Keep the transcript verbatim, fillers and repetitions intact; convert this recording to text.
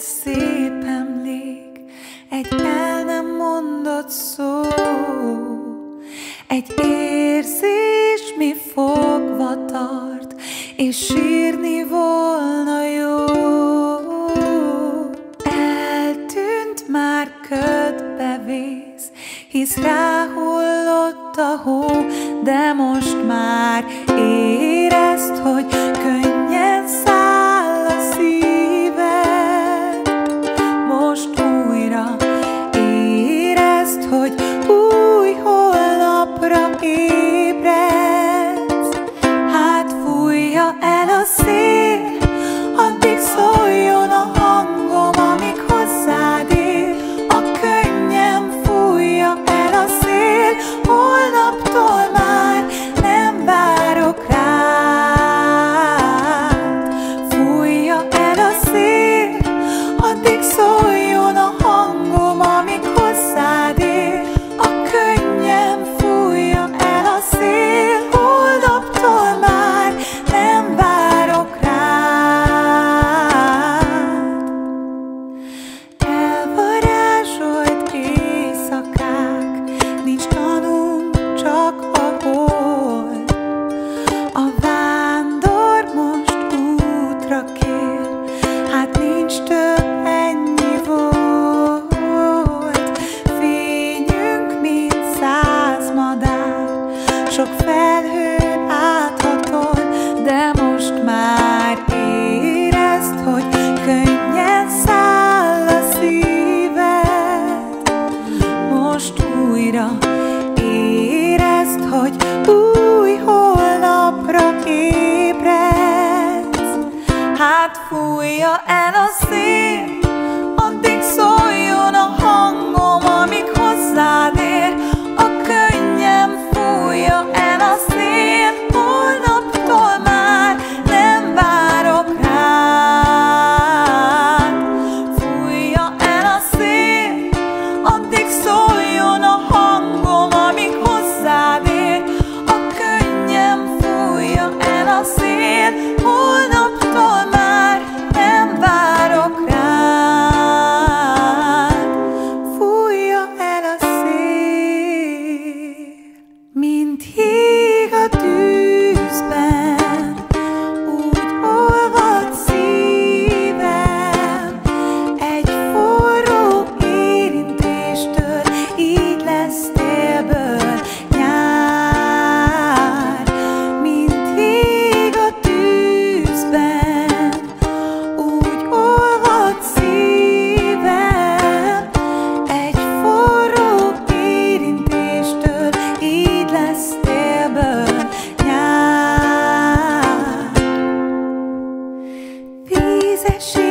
szép emlék, egy el nem mondott szó, egy érzés, mi fogva tart, és sírni volna jó. Eltűnt, már ködbe vész, hisz ráhullott a hó, de most már érezd, hogy könnyen száll a szíved. Most újra érezd, hogy új holnapra ébredsz. Hát fújja el a szél, addig szóljon a hangom, amíg hozzád ér. A könnyem fújja el a szél, holnaptól már nem várok rád. Fújja el a szél, addig szóljon a hangom, amíg hozzád ér. A könnyem fújja el a szél, holnaptól már nem várok rád. Elvarázsolt éjszakák, nincs tanunk, csak a hold. A vándor most útra kér, hát nincs több, ennyi volt. Fényünk, mint száz madár, sok felhőn áthatol, de most már érezd, hogy könnyen száll a szíved. Most újra érezd, hogy új holnapra ébredsz. Hát fújja el a szél, addig szóljon a hangom, amíg hozzád ér. A könnyem fújja el a szél, holnaptól már nem várok rád. Fújja el a szél, addig szóljon a hangom, amíg hozzád ér. A könnyem fújja el a szél, holnaptól már nem várok rád. Fújja el a szél, mint jég a tűzben, úgy olvad szívem. Egy forró érintéstől, így lesz télből nyár. Mint jég a tűzben, úgy olvad szívem. Egy forró érintéstől, így lesz télből nyár. Vízes